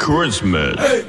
Christmas. Hey.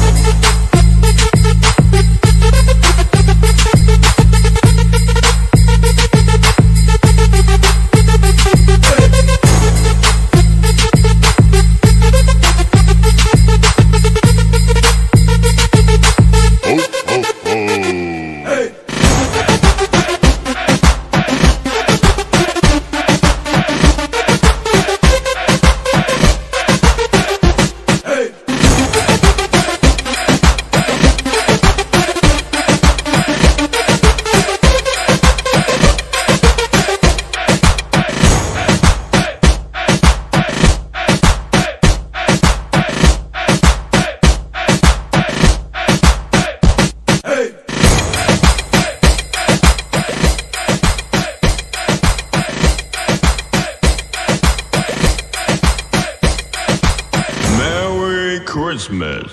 Christmas.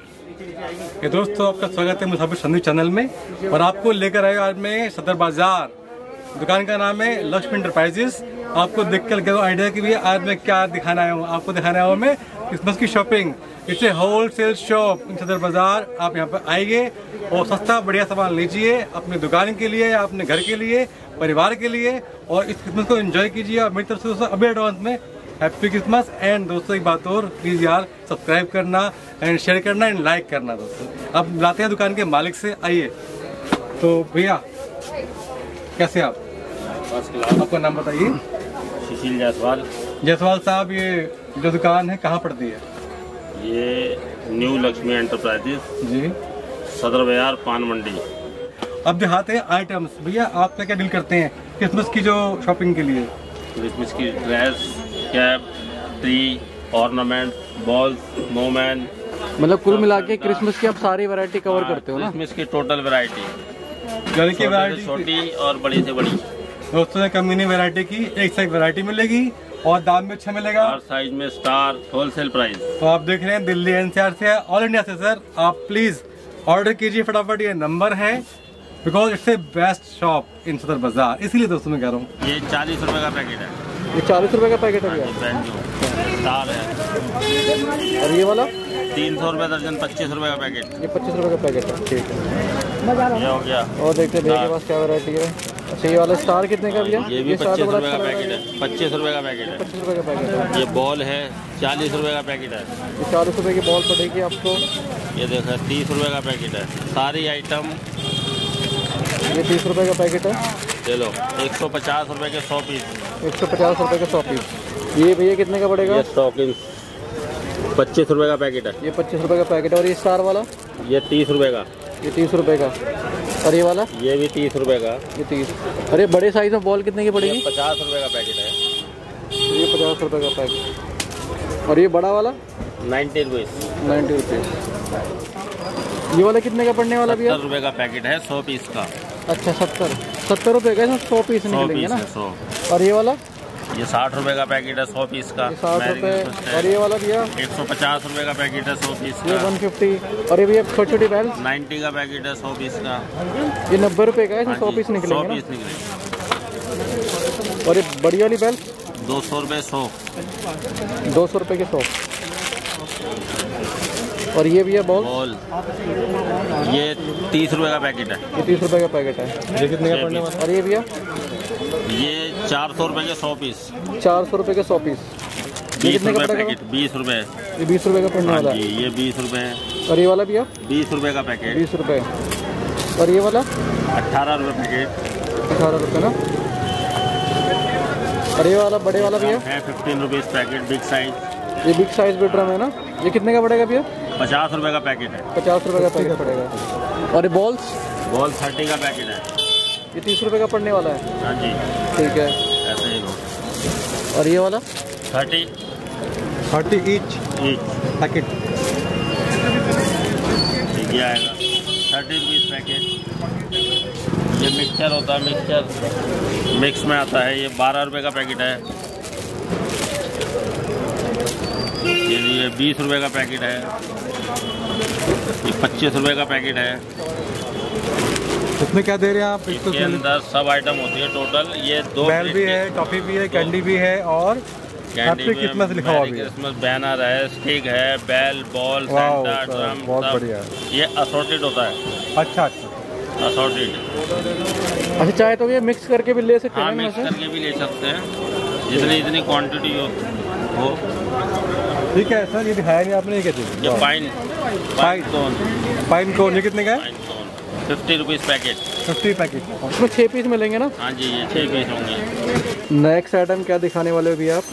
ये दोस्तों आपका स्वागत है मुसाफिर संदीप चैनल में और आपको लेकर आए आज मैं सदर बाजार। दुकान का नाम है लक्ष्मी इंटरप्राइजेस। आपको देख कर लगेगा आइडिया कि भैया आज मैं क्या दिखाना आया हूँ। आपको दिखाने आया हूँ मैं क्रिसमस की shopping. It's a wholesale shop in Sadar Bazaar. आप यहाँ पर आइए और सस्ता बढ़िया सामान लीजिए अपनी दुकान के लिए, अपने घर के लिए, परिवार के लिए और इस क्रिसमस को एंजॉय कीजिए। और मेरी तरफ से दोस्तों अभी एडवांस में हैप्पी क्रिसमस। एंड दोस्तों एक बात और, प्लीज यार सब्सक्राइब करना एंड शेयर करना एंड लाइक करना दोस्तों। अब लाते हैं दुकान के मालिक से, आइए। तो भैया कैसे आप? आपका नाम बताइए। सुशील जायसवाल। जायसवाल साहब, ये जो दुकान है कहाँ पड़ती है? ये न्यू लक्ष्मी एंटरप्राइजेस जी, सदर बाजार पान मंडी। अब दिखाते हैं आइटम्स। भैया आप क्या क्या डील करते हैं क्रिसमस की जो शॉपिंग के लिए? क्रिसमस की dress, cap, tree, ornament, balls, snowman, मतलब कुल मिला के क्रिसमस की आप सारी वैरायटी कवर करते हो ना? क्रिसमस की टोटल वैरायटी, छोटी और बड़ी से बड़ी। दोस्तों ने कम मिनी वैरायटी की एक से एक वैरायटी मिलेगी और दाम में अच्छा मिलेगा। हर साइज में स्टार होलसेल प्राइस। तो आप देख रहे हैं दिल्ली एनसीआर से है, ऑल इंडिया से सर। आप प्लीज ऑर्डर कीजिए फटाफट, ये नंबर है because it's a best shop in Sadar Bazaar, इसीलिए दोस्तों मैं कह रहा हूँ। ये 40 रुपए का पैकेट है। ये 40 रुपए का पैकेट है भैया? स्टार है। और ये वाला 300 रुपए दर्जन, 25 रुपए का पैकेट। ये 25 रुपए का पैकेट है, ठीक है। ये हो गया। और देखते हैं भैया के पास क्या वैरायटी है। अच्छा, ये वाला स्टार कितने का भैया? ये भी 25 रुपए का पैकेट है। 25 रुपए का पैकेट है। 25 रुपए का पैकेट है। ये बॉल है, 40 रुपए का पैकेट है। ये 40 रुपए की बॉल पड़ेगी आपको। ये देखो 30 रुपए का पैकेट है। सारी आइटम ये 30 रुपए का पैकेट है। ले लो। 150 रुपए के 100 पीस। 150 रुपए के 100 पीस। ये भैया कितने का पड़ेगा? ये स्टॉकिंग 25 रुपए का पैकेट है। ये 25 रुपए का पैकेट है। और ये स्टार वाला? ये 30 रुपए का। ये 30 रुपए का। और ये वाला? ये भी 30 रुपए का। ये 30। और ये बड़े साइज में बॉल कितने की पड़ेगी? 50 रुपए का पैकेट है। ये 50 रुपए का पैकेट। और ये बड़ा वाला? 90 रुपीज। 90 रुपीज। ये वाला कितने का पड़ने वाला भैया? 70 रुपए का पैकेट है 100 पीस का। अच्छा 70 रुपए का, इसमें 100 पीस निकलेंगे ना? 100। और ये वाला? ये 60 रुपए का पैकेट है 100 पीस का। 60 रुपए। और ये वाला भैया? 150 रुपए का पैकेट है 100 पीस ये का। 150। और ये भैया छोटी छोटी बैल? 90 का पैकेट है 100 पीस का। ये 90 रुपए का है, इसमें 100 पीस निकलेंगे 100 ना? पीस निकलेंगे। और ये बड़ी वाली बैल? 200 रुपए 100। 200 रुपए के 100। और ये भैया बॉल? ये 30 रुपए का पैकेट है। ये 30 रुपए का पैकेट है। ये कितने का पड़ने वाला? और ये भैया? ये 400 रुपए के 100 पीस। 400 रुपए के 100 पीस। 20 रुपए पैकेट। 20 रुपए। ये 20 रुपए का पड़ने वाला है। ये 20 रुपए है। और ये वाला भैया? 20 रुपए का पैकेट। 20 रुपए। और ये वाला? 18 रुपए पैकेट। 18 रुपए ना? और ये वाला बड़े वाला भैया? है 15 रुपीज पैकेट, बिग साइज। ये बिग साइज भी ड्रम है ना? ये कितने का पड़ेगा भैया? 50 रुपए का पैकेट है। 50 रुपए का पैकेट पड़ेगा। और ये बॉल्स? बॉल 30 का पैकेट है। ये 30 रुपए का पड़ने वाला है। हाँ जी, ठीक है। ऐसे ही लो। और ये वाला? 30 ईच पैकेट। ये आएगा 30 रुपीज पैकेट। ये मिक्सचर होता है, मिक्सचर मिक्स में आता है। ये 12 रुपए का पैकेट है। ये 20 रुपए का पैकेट है। ये 25 रुपए का पैकेट है। इसमें क्या दे रहे हैं आप? इसके अंदर सब आइटम होती है टोटल। ये 2 बैल भी है, टॉफी भी है, कैंडी भी है और कैंडी में क्रिसमस लिखा हुआ भी है। क्रिसमस बैनर है, स्टिक है, bell, ball, wow, Santa, drum, बहुत सब। बढ़िया है। ये असॉर्टेड होता है, अच्छा अच्छा, असॉर्टेड। अच्छा चाहे तो ये मिक्स करके भी ले सकते हाँ, हैं मिक्स इनमें से? करके भी ले सकते हैं, जितनी क्वांटिटी हो। ठीक है सर, ये दिखाया नहीं आपने, ये क्या चीज़? ये पाइन कोन, पाइन कोन, ये कितने का है? Pine cone 50 rupees packet. 50 packet. इसमें 6 पीस मिलेंगे ना? हाँ जी, ये 6 पीस होंगे। नेक्स्ट आइटम क्या दिखाने वाले हो भैया आप?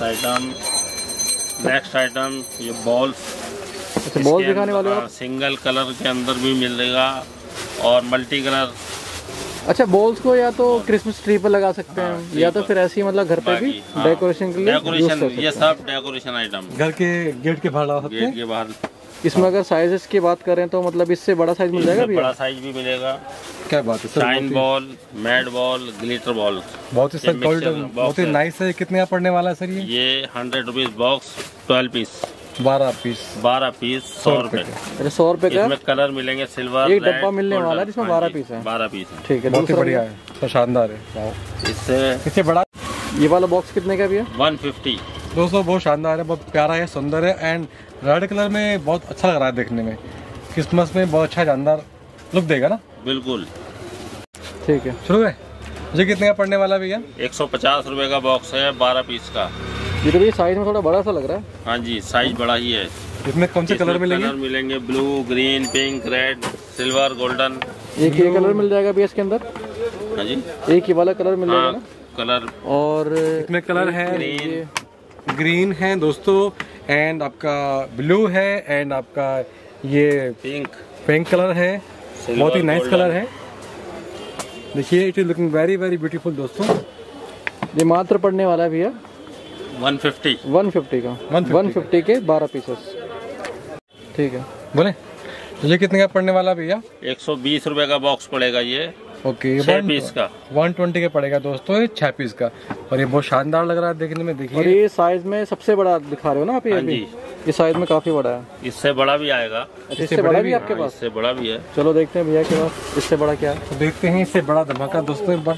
नेक्स्ट आइटम ये बॉल्स। अच्छा, बॉल दिखाने वाले हो आप? सिंगल कलर के अंदर भी मिलेगा और मल्टी कलर। अच्छा, बॉल्स को या तो क्रिसमस ट्री पर लगा सकते हैं, हाँ, या तो फिर ऐसे ही मतलब घर पे भी हाँ, डेकोरेशन के लिए यूज कर डेकोरेशन, सकते ये हैं। सब डेकोरेशन आइटम घर के गेट के बाहर लगा सकते गेट हैं। के बाहर। इसमें अगर साइजेस की बात करें तो मतलब इससे बड़ा साइज मिल जाएगा इसमें बड़ा भैया? साइज भी मिलेगा। क्या बात है sir, shine ball, mad ball, glitter ball. बहुत ही सर ये mixture गोल्डन, box बहुत ही है। नाइस है। कितने का पड़ने वाला है सर ये? ये 100 rupees box, 12 piece, 12 piece. 12 piece 100 रुपए। अच्छा, 100 रुपए का इसमें कलर मिलेंगे, सिल्वर, एक रेड, डब्बा मिलने गोल्डन। वाला है जिसमें हाँ 12 जी, पीस हैं। 12 पीस है। ठीक है। बहुत ही दूसरा बढ़िया है सर, शानदार है। वाओ। इससे इससे बड़ा ये वाला बॉक्स कितने का भैया? 150। दोस्तों बहुत शानदार है, बहुत प्यारा है, सुंदर है एंड रेड कलर में बहुत अच्छा लग रहा है देखने में। क्रिसमस में बहुत अच्छा शानदार लुक देगा ना। बिल्कुल। ठीक है। शुरू है। मुझे कितने का पड़ने वाला है भैया? 150 रुपए का बॉक्स है, 12 पीस का। ये तो भैया साइज में थोड़ा बड़ा सा लग रहा है। हाँ जी, साइज बड़ा ही है। इसमें कौन से कलर मिलेंगे? कलर मिलेंगे blue, green, pink, red, silver, golden. एक ये कलर मिल जाएगा भैया इसके अंदर? हाँ जी, एक ही वाला कलर मिल जाएगा हाँ, ना? कलर और इसमें कलर है, ग्रीन, ग्रीन है दोस्तों, एंड आपका ब्लू है, एंड आपका ये पिंक कलर है। बहुत ही नाइस golden। कलर है। देखिए, it is looking very very beautiful दोस्तों। ये मात्र पड़ने वाला है भैया 150। 150 का। 150 के 12 पीसेस। ठीक है। बोले ये कितने का पड़ने वाला भैया? 120 रुपए का बॉक्स पड़ेगा ये। ओके, 6 पीस का 120 का पड़ेगा दोस्तों, ये 6 पीस का। और ये बहुत शानदार लग रहा है देखने में। और देखिए, ये साइज में सबसे बड़ा दिखा रहे हो ना आप? ये हाँ अभी जी। ये साइज में काफी बड़ा है। इससे बड़ा भी आएगा। अच्छा, इससे बड़ा भी आपके हाँ, पास? इससे बड़ा भी है। चलो देखते हैं भैया के पास इससे बड़ा क्या है। तो देखते हैं इससे बड़ा धमाका दोस्तों एक बार।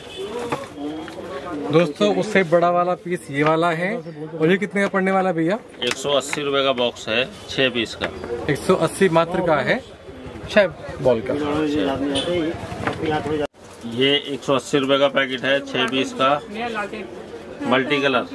दोस्तों उससे बड़ा वाला पीस ये वाला है। और ये कितने का पड़ने वाला भैया? 180 रुपए का बॉक्स है, 6 पीस का। 180 मात्र का है, 6 बॉल का। ये 180 रुपए का पैकेट है, 6 पीस का, मल्टी कलर।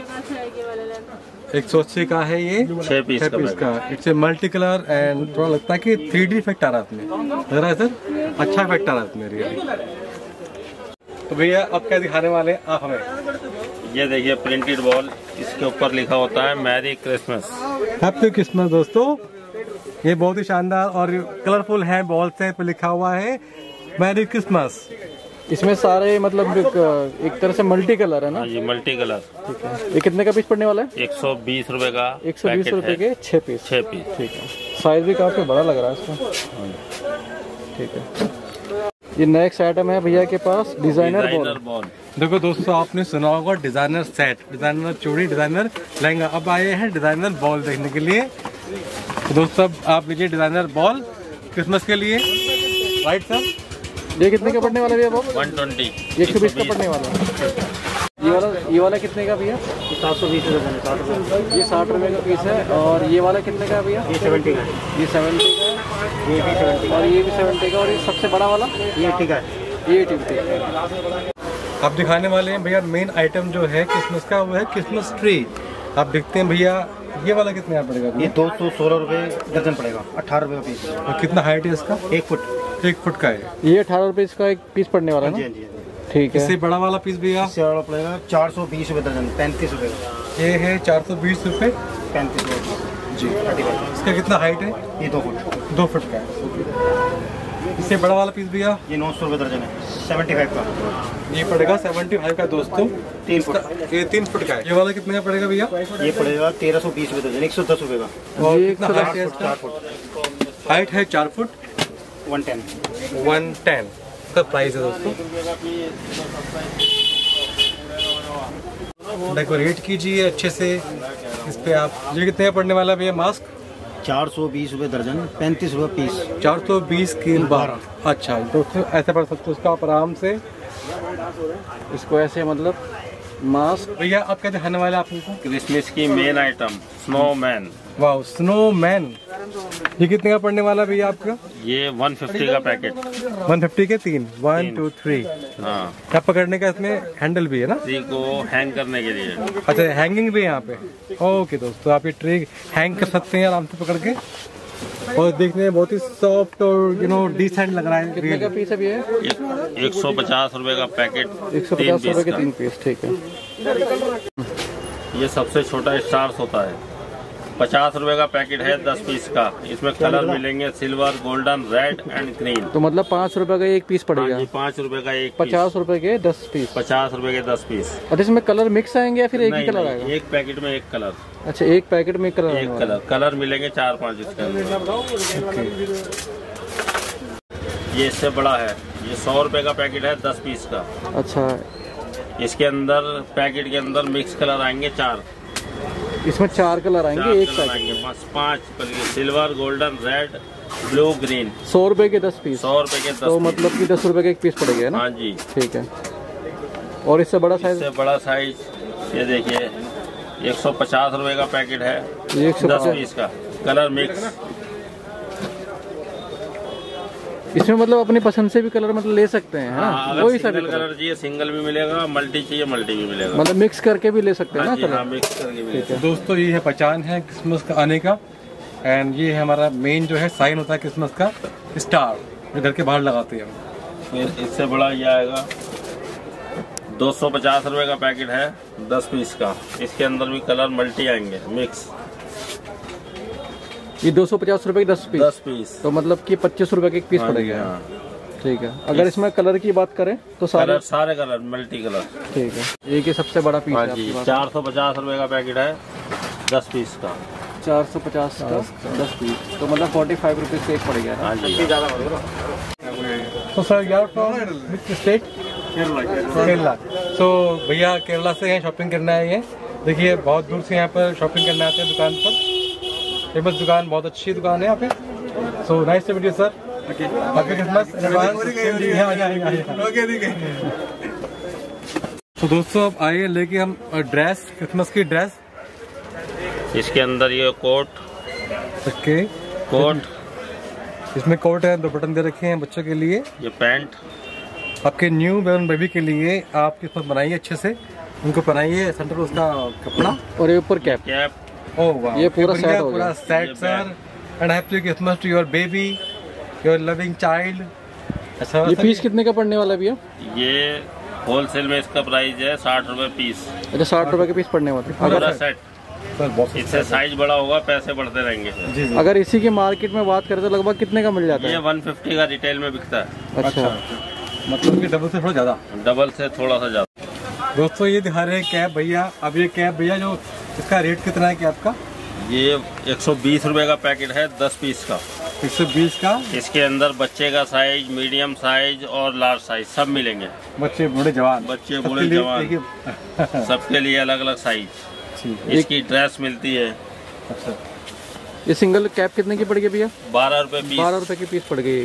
180 का है ये, 6 पीस 6 का पीस का। It's a multi colour and थोड़ा लगता है कि 3D इफेक्ट आ रहा है इसमें। लग रहा है सर, अच्छा इफेक्ट आ रहा है इसमें रियली। तो भैया अब क्या दिखाने वाले हैं आप हमें? ये देखिए प्रिंटेड बॉल, इसके ऊपर लिखा होता है मैरी क्रिसमस। हैप्पी क्रिसमस दोस्तों। ये बहुत ही शानदार और कलरफुल है, बॉल्स हैं, पे लिखा हुआ है मैरी क्रिसमस। इसमें सारे मतलब एक तरह से मल्टी कलर है ना? हाँ, ये मल्टी कलर। ठीक है। ये कितने का पीस पड़ने वाला है? 120 रुपए का 120 पैकेट रुपए है, के 6 पीस। 6 पीस। ठीक है। साइज भी काफी बड़ा लग रहा है इसका। ठीक है। ये नेक्स्ट आइटम है भैया के पास, डिजाइनर डिजाइनर बॉल। बॉल। देखो दोस्तों, आपने सुना होगा डिजाइनर सेट, डिजाइनर चूड़ी, डिजाइनर लहंगा। अब आए हैं डिजाइनर बॉल देखने के लिए। तो दोस्तों अब आप लीजिए डिजाइनर बॉल क्रिसमस के लिए, राइट सर? ये कितने का पड़ने वाला भैया बॉल? 120। 120 का पड़ने वाला है। ये वाला कितने का भैया? 720 रुपये। ये 60 रुपए का पीस है। और ये वाला कितने का है भैया? ये 70 का है। ये 70 का है। ये भी 70 और ये भी 70 का। और ये सबसे बड़ा वाला ये 80 का है। ये 80 का। आप दिखाने वाले हैं भैया मेन आइटम जो है क्रिसमस का, वो है क्रिसमस ट्री। आप देखते हैं भैया, ये वाला कितने का पड़ेगा ये भैया? 216 रुपये दर्जन पड़ेगा, 18 रुपये का पीस। और कितना हाइट है इसका? 1 फुट। 1 फुट का है। ये 18 रुपए इसका एक पीस पड़ने वाला है हाँ ना? जी, हाँ जी। ठीक है। इससे बड़ा वाला पीस भैया इससे वाला पड़ेगा 420 रुपये दर्जन, 35 रुपये का। ये है 420 रुपये 35 रुपये जी। 35। इसका कितना हाइट है? ये 2 फुट। 2 फुट का है। इससे बड़ा वाला पीस भैया ये 900 रुपये दर्जन है, 75 का। ये पड़ेगा 75 का दोस्तों। 3 फुट। ये 3 फुट का है। ये वाला कितने का पड़ेगा भैया? ये पड़ेगा 1320 रुपये दर्जन, 110 रुपये का। और ये कितना 110 हाइट है 4 इसका? फुट। हाइट है 4 फुट 110। 110 का प्राइस है दोस्तों। डेकोरेट कीजिए अच्छे से इस पे आप। ये कितने का पड़ने वाला है भैया मास्क? 420 रुपये दर्जन, 35 रुपये पीस। 420 की 12। अच्छा दोस्तों, ऐसे पड़ सकते हो उसका आप आराम से। इसको ऐसे मतलब मास्क। भैया आप क्या दिखाने वाले आपको? क्रिसमस की मेन आइटम स्नोमैन। वाह, स्नोमैन। ये कितने का पड़ने वाला भैया आपका? ये 150 का पैकेट। 150 के 3, 1 2 3। हाँ, क्या पकड़ने का इसमें हैंडल भी है ना? ट्री को हैंग करने के लिए। अच्छा, हैंगिंग भी है यहाँ पे। ओके दोस्तों, आप ये ट्री हैंग कर सकते हैं आराम से पकड़ के, और देखने में बहुत ही सॉफ्ट और डिसेंट लग रहा है। कितने का पीस है ये? 150 रुपए का पैकेट। 150 रुपए के 3 पीस, ठीक है। ये सबसे छोटा स्टार्स होता है, 50 रुपए का पैकेट है 10 पीस का। इसमें कलर मिलेंगे silver, golden, red and green. तो मतलब 5 रुपए का एक पीस पड़ेगा? 5 रुपए का एक। 50 रुपए के 10 पीस। 50 रुपए के 10 पीस। और इसमें कलर मिक्स आएंगे या फिर एक ही कलर आएगा? एक पैकेट में एक कलर। अच्छा, एक पैकेट में एक कलर? एक कलर मिलेंगे 4-5 इसके अंदर। ये इससे बड़ा है, ये 100 रुपए का पैकेट है 10 पीस का। अच्छा, इसके अंदर पैकेट के अंदर मिक्स कलर आएंगे 4। इसमें 4 कलर आएंगे एक पैकेट आएंगे, बस 5। Silver, golden, red, blue, green. 100 रुपए के 10 पीस। 100 रुपए के 10 तो मतलब कि 10 रुपए का एक पीस पड़ेगा ना? हाँ जी, ठीक है। और इससे बड़ा साइज? इससे बड़ा साइज ये देखिए 150 रुपए का पैकेट है 10 पीस का, कलर मिक्स। इसमें मतलब अपनी पसंद से भी कलर मतलब ले सकते हैं? हाँ, अगर सिंगल कलर चाहिए सिंगल भी मिलेगा, मल्टी चाहिए मल्टी भी मिलेगा। मतलब मिक्स करके भी ले सकते हैं ना कलर? हाँ, मिक्स करके भी। ठीक है दोस्तों, ये है पहचान है क्रिसमस का आने का, एंड ये है हमारा मेन जो है साइन होता है क्रिसमस का, स्टार, जो घर के बाहर लगाते हैं हम। फिर इससे बड़ा ये आएगा 250 रुपए का पैकेट है 10 पीस का। इसके अंदर भी कलर मल्टी आएंगे, मिक्स। ये 250 रुपए के 10 पीस? 10 पीस। तो मतलब कि 25 रुपए के एक पीस पड़ेगा। हाँ। ठीक है। अगर इसमें कलर की बात करें तो सारे कलर मल्टी कलर। ठीक है। एक ही सबसे बड़ा पीस है आपके पास? 450 रुपए का पैकेट है 10 पीस का। 450 का 10 पीस, तो मतलब 45 रुपीज का एक पड़ेगा। हाँ जी। तो सर यार फ्रॉम विच स्टेट? केरला। तो भैया केरला से यहाँ शॉपिंग करना है। ये देखिए बहुत दूर से यहाँ पर शॉपिंग करने आते हैं दुकान पर। फेमस दुकान, बहुत अच्छी दुकान है यहाँ पे। So nice to meet you sir. Happy Christmas in advance. तो दोस्तों अब आइए लेके हम ड्रेस, क्रिसमस की ड्रेस। इसके अंदर ये कोट। Okay, coat. इसमें कोट है, 2 बटन दे रखे हैं बच्चों के लिए। ये पैंट आपके न्यू बॉर्न बेबी के लिए आप क्रिसमस बनाइए अच्छे से, उनको पहनाइए सेंटर उसका कपड़ा, और ये ऊपर कैप। ओह वाह, ये पूरा सेट हो गया। पूरा set sir. And happy Christmas to your baby, your loving child. अच्छा, ये पीस कितने का पड़ने वाला भैया? ये होलसेल में इसका प्राइस है 60 रुपए पीस। अच्छा, 60 रुपए के पीस पड़ने वाले। पूरा सेट। इससे साइज बड़ा होगा, पैसे बढ़ते रहेंगे। जी। अगर इसी की मार्केट में बात करें तो लगभग कितने का मिल जाता है? ये 150 का रिटेल में बिकता है। अच्छा, मतलब कि डबल से थोड़ा ज्यादा। डबल से थोड़ा सा ज्यादा। दोस्तों ये दिखा रहे हैं कैप भैया। अब ये कैप भैया जो इसका रेट कितना है कैप का? ये 120 रुपए का पैकेट है 10 पीस का। 120 का। इसके अंदर बच्चे का साइज, मीडियम साइज और लार्ज साइज सब मिलेंगे। बच्चे बूढ़े जवान, बच्चे बूढ़े जवान सबके लिए अलग अलग साइज। इसकी ड्रेस मिलती है। अच्छा, ये सिंगल कैप कितने की पड़ गई भैया? 12 रुपए पीस। 12 रुपए की पीस पड़ गई।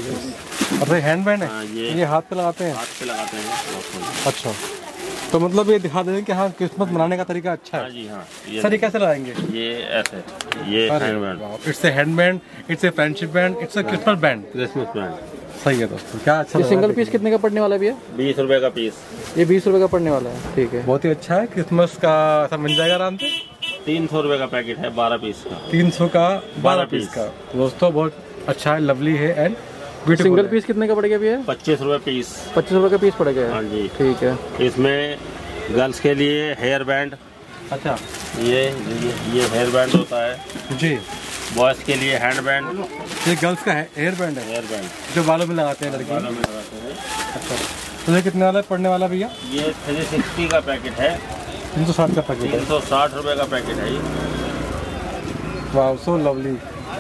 और हैंड बैंड है? हाँ, ये हाथ पे लगाते हैं? हाथ पे लगाते हैं। अच्छा, तो मतलब ये दिखा दें कि हाँ क्रिसमस मनाने का तरीका अच्छा है। हाँ जी, हाँ। सर ये कैसे लगाएंगे? ये ऐसे, ये hand band. It's a hand band, it's a friendship band, it's a Christmas band. Christmas band सही है दोस्तों, क्या अच्छा। ये सिंगल पीस कितने का पड़ने वाला है भैया? 20 रुपए का पीस। ये 20 रुपए का पड़ने वाला है। ठीक है, बहुत ही अच्छा है। क्रिसमस का सब मिल जाएगा आराम से। 300 रुपए का पैकेट है 12 पीस का। 300 का 12 पीस का। दोस्तों बहुत अच्छा है, लवली है एंड ब्यूटीफुल। सिंगल पीस कितने का पड़ेगा भैया? 25 रुपए पीस। 25 रुपए का पीस पड़ेगा। हाँ जी, ठीक है। इसमें गर्ल्स के लिए हेयर बैंड। अच्छा, ये हेयर बैंड होता है जी। बॉयज के लिए हैंड बैंड। ये गर्ल्स का है हेयर बैंड है, हेयर बैंड जो बालों में लगाते हैं लड़के। बालों में लगाते हैं। अच्छा, तो ये कितने वाला पड़ने वाला भैया? ये 360 का पैकेट है। 360 का पैकेट है। 360 रुपए का पैकेट है ये। वाह, सो लवली।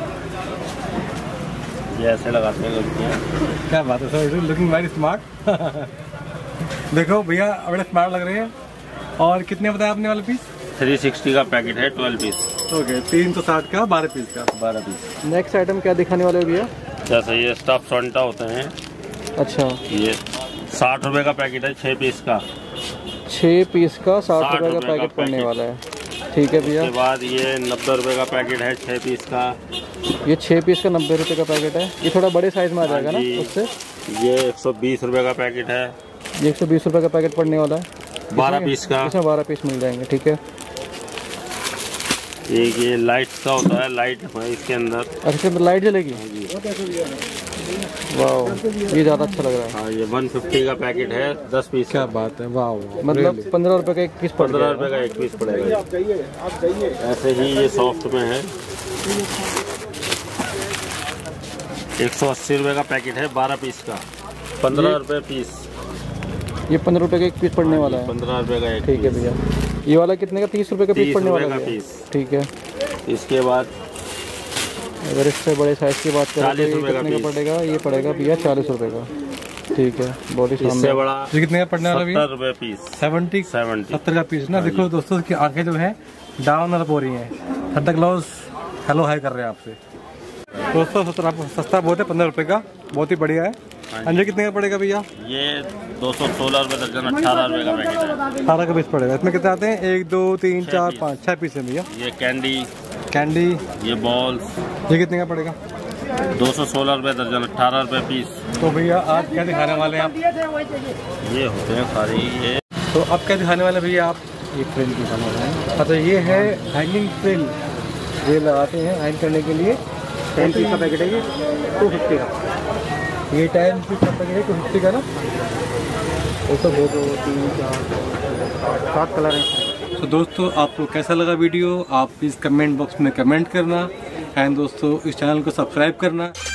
ये ऐसे लगाते हैं लड़कियाँ। क्या बात है सर, लुकिंग वेरी स्मार्ट। देखो भैया बड़े स्मार्ट लग रहे हैं। और कितने बताया आपने वाला पीस? 360 का पैकेट है 12 पीस। ओके, 360 का 12 पीस का। 12 पीस। नेक्स्ट आइटम क्या दिखाने वाले हो भैया? जैसे ये स्टफ सोंटा होते हैं। अच्छा, ये 60 रुपए का पैकेट है 6 पीस का। 6 पीस का 60 रुपये का 60 पैकेट पड़ने वाला है। ठीक है भैया। उसके बाद ये 90 रुपये का पैकेट है 6 पीस का। ये 6 पीस का 90 रुपये का पैकेट है। ये थोड़ा बड़े साइज में आ जाएगा ना जी। उससे। ये 120 रुपये का पैकेट है। ये 120 रुपये का पैकेट पड़ने वाला है। 12 पीस का। इसमें 12 पीस मिल जाएंगे। ठीक है। एक ये लाइट का होता है, लाइट है इसके अंदर। अच्छा, तो लाइट जलेगी। वाह, ये ज़्यादा अच्छा लग रहा है। हाँ, ये 150 का पैकेट है 10 पीस। क्या बात है, वाह। मतलब 15 रुपये का एक पीस पड़ 15 रुपये का एक पीस पड़ेगा। ऐसे ही ये सॉफ्ट में है 180 रुपये का पैकेट है 12 पीस का, 15 रुपये पीस। ये 15 रुपये का एक पीस पड़ने वाला है। 15 रुपये का एक। ठीक है भैया। ये वाला कितने का? 30 रुपये का पीस पड़ने वाला है। ठीक है। इसके बाद अगर इससे बड़े साइज की बात करें तो 40 ये रुपये का कितने का पड़ेगा? ये पड़ेगा भैया 40 रुपये का। ठीक है, बहुत ही इससे शानदार। बड़ा ये कितने का पड़ने वाला भैया? 70 रुपये पीस। 70 का पीस ना। देखो दोस्तों की आंखें जो है डाउन अप हो रही हैं। सैंटा क्लॉज हेलो हाई कर रहे हैं आपसे। दोस्तों सस्ता बहुत है, 15 रुपये का, बहुत ही बढ़िया है। अंडे कितने का पड़ेगा भैया? ये 216 रुपये दर्जन, 18 रुपये का पैकेट है। 18 का पीस पड़ेगा। इसमें कितने आते हैं? 1 2 3 4 5 6 पीस है भैया। ये कैंडी, ये बॉल्स, ये कितने का पड़ेगा? 216 रुपये दर्जन, 18 रुपये पीस। तो भैया आज क्या दिखाने वाले हैं आप? ये होते हैं सारी। ये तो अब क्या दिखाने वाले भैया आप? ये फ्रिल दिखाने वाला है। अच्छा, ये है हैंगिंग फ्रिल। ये लगाते हैं हैंग करने के लिए। 10 पीस का पैकेट है ये 250 का। ये 10 पीस का पैकेट है 250 का ना। तो 2 3 4 7 कलर हैं। तो दोस्तों आपको कैसा लगा वीडियो? आप प्लीज़ कमेंट बॉक्स में कमेंट करना। एंड दोस्तों इस चैनल को सब्सक्राइब करना।